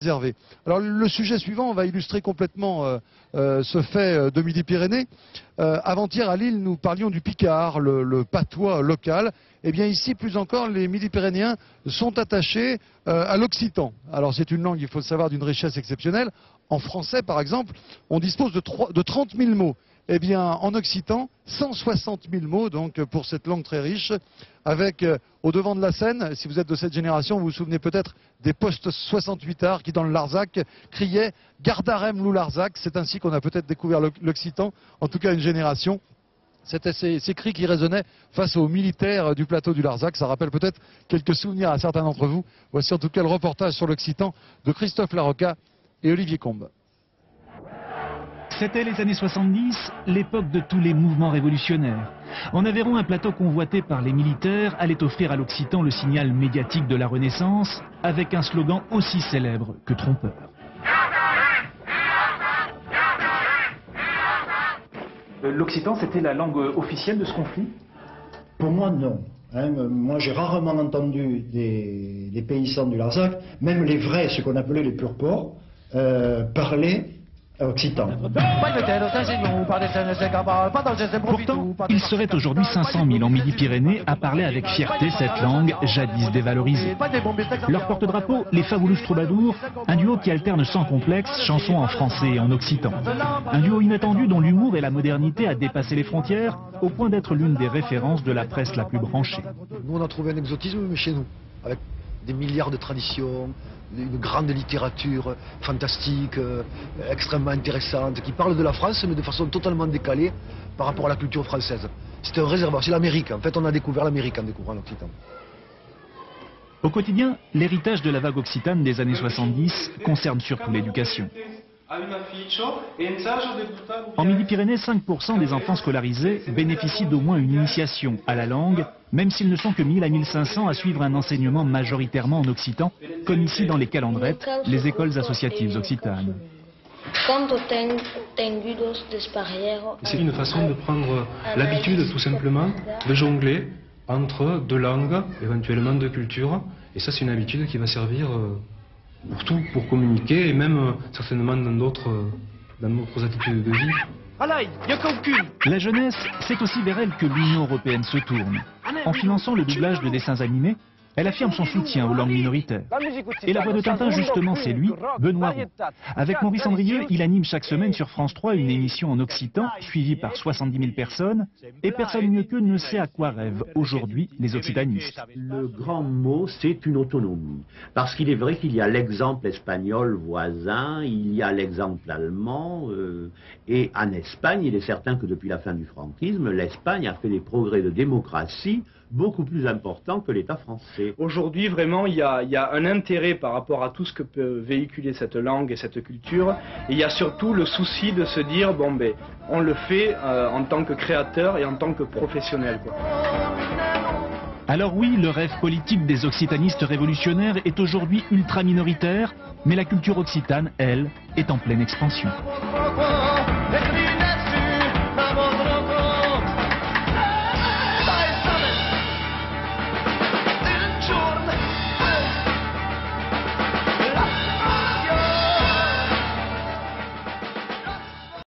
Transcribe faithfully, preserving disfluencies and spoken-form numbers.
réservé. Alors le sujet suivant va illustrer complètement euh, euh, ce fait de Midi-Pyrénées. Euh, Avant-hier à Lille, nous parlions du picard, le, le patois local. Eh bien ici, plus encore, les Midi-Pyrénéens sont attachés euh, à l'occitan. Alors c'est une langue, il faut le savoir, d'une richesse exceptionnelle. En français, par exemple, on dispose de, de trente mille mots. Eh bien, en occitan, cent soixante mille mots, donc, pour cette langue très riche, avec, euh, au devant de la scène, si vous êtes de cette génération, vous vous souvenez peut-être des postes soixante-huit arts qui, dans le Larzac, criaient « Gardarem lou Larzac ». C'est ainsi qu'on a peut-être découvert l'occitan, en tout cas une génération. C'était ces, ces cris qui résonnaient face aux militaires du plateau du Larzac. Ça rappelle peut-être quelques souvenirs à certains d'entre vous. Voici en tout cas le reportage sur l'occitan de Christophe Larocca et Olivier Combes. C'était les années soixante-dix, l'époque de tous les mouvements révolutionnaires. En Aveyron, un plateau convoité par les militaires allait offrir à l'Occitan le signal médiatique de la Renaissance, avec un slogan aussi célèbre que trompeur. L'Occitan, c'était la langue officielle de ce conflit? Pour moi, non. Hein, moi, j'ai rarement entendu des, des paysans du Larzac, même les vrais, ce qu'on appelait les purs porcs, euh, parler occitan. Pourtant, il serait aujourd'hui cinq cent mille en Midi-Pyrénées à parler avec fierté cette langue jadis dévalorisée. Leur porte-drapeau, les Fabulous Troubadours, un duo qui alterne sans complexe chansons en français et en occitan. Un duo inattendu dont l'humour et la modernité a dépassé les frontières au point d'être l'une des références de la presse la plus branchée. Nous, on a trouvé un exotisme chez nous, avec des milliards de traditions, une grande littérature fantastique, euh, extrêmement intéressante, qui parle de la France, mais de façon totalement décalée par rapport à la culture française. C'est un réservoir, c'est l'Amérique. En fait, on a découvert l'Amérique en découvrant l'Occitan. Au quotidien, l'héritage de la vague occitane des années soixante-dix concerne surtout l'éducation. En Midi-Pyrénées, cinq pour cent des enfants scolarisés bénéficient d'au moins une initiation à la langue, même s'ils ne sont que mille à mille cinq cents à suivre un enseignement majoritairement en occitan, comme ici dans les Calandrettes, les écoles associatives occitanes. C'est une façon de prendre l'habitude, tout simplement, de jongler entre deux langues, éventuellement deux cultures, et ça, c'est une habitude qui va servir pour tout, pour communiquer, et même euh, certainement dans d'autres euh, dans d'autres attitudes de vie. La jeunesse, c'est aussi vers elle que l'Union européenne se tourne. En finançant le doublage de dessins animés, elle affirme son soutien aux langues minoritaires. Et la voix de Tintin, justement, c'est lui, Benoît Roux. Avec Maurice Andrieux, il anime chaque semaine sur France trois une émission en occitan, suivie par soixante-dix mille personnes, et personne mieux qu'eux ne sait à quoi rêvent aujourd'hui les occitanistes. Le grand mot, c'est une autonomie. Parce qu'il est vrai qu'il y a l'exemple espagnol voisin, il y a l'exemple allemand, euh, et en Espagne, il est certain que depuis la fin du franquisme, l'Espagne a fait des progrès de démocratie beaucoup plus importants que l'État français. Aujourd'hui, vraiment, il y, a, il y a un intérêt par rapport à tout ce que peut véhiculer cette langue et cette culture. Et il y a surtout le souci de se dire, bon ben, on le fait euh, en tant que créateur et en tant que professionnel, quoi. Alors oui, le rêve politique des occitanistes révolutionnaires est aujourd'hui ultra minoritaire, mais la culture occitane, elle, est en pleine expansion.